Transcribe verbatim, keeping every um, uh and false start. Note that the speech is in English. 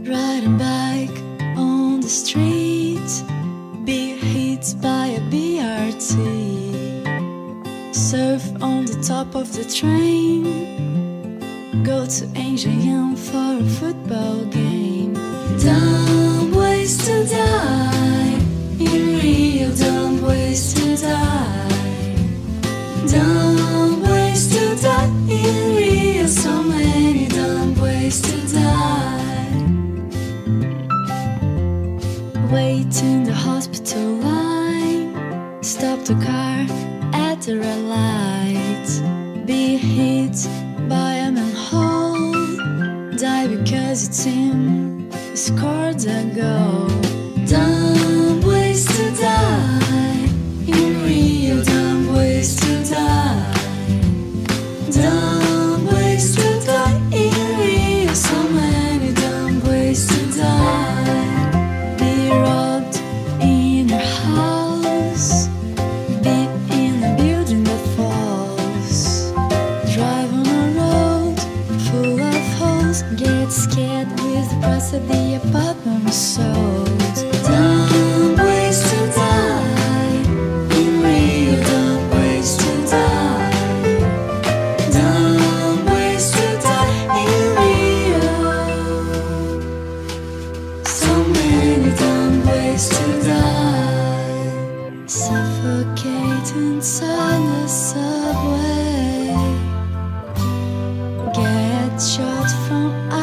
riding bike on the street, be hit by a B R T, surf on the top of the train, go to Engenhão for a football game. Dumb ways to die in Rio, dumb ways to die, dumb ways to die in Rio, so many dumb ways to die. Wait in the hospital line, stop the car at the red light, be hit by a manhole, die because your team scored a goal. Dumb ways to die in Rio, dumb ways to die, dumb ways to die in Rio, so many dumb ways to die. Be robbed in your house, be in a building that falls, drive on a road full of holes, get scared with the price of the apartment was sold. Dumb ways to die in Rio, dumb ways to die, dumb ways to die in Rio, so many dumb ways to die. Suffocate inside the subway, get shot from